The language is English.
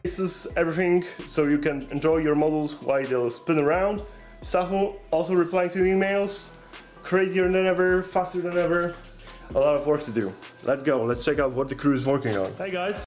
faces, everything, so you can enjoy your models while they'll spin around. Safo also replying to emails, crazier than ever, faster than ever. A lot of work to do. Let's go, let's check out what the crew is working on. Hey guys!